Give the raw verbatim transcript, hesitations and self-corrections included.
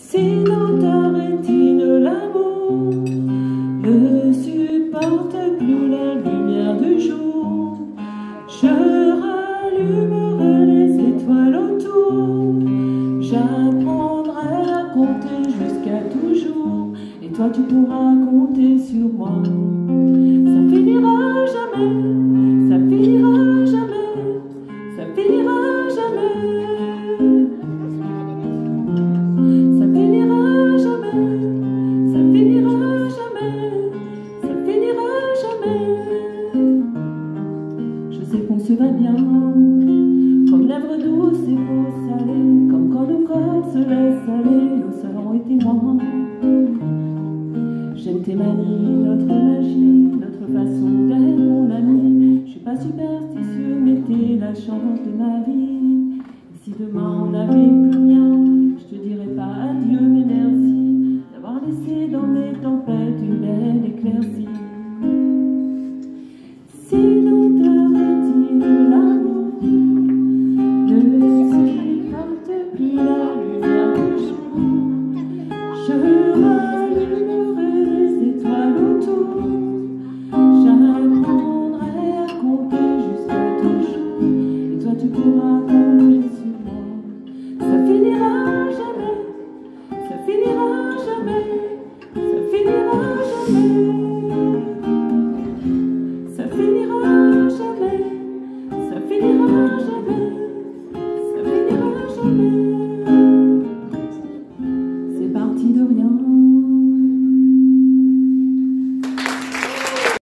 Si dans ta rétine l'amour ne supporte plus la lumière du jour, je rallumerai les étoiles autour. J'apprendrai à compter jusqu'à toujours, et toi tu pourras compter sur moi. Ça finira jamais, ça finira jamais, ça finira jamais. Ça finira jamais, ça finira jamais, ça finira jamais. Je sais qu'on se va bien, comme lèvres douces et peau salée, comme quand nos corps se laissent aller, nos sœurs et témoins. J'aime tes manies, notre magie, notre façon d'être mon ami. Je suis pas superstitieux, mais t'es la chance de ma vie. Et si demain on n'avait plus rien, je te dirais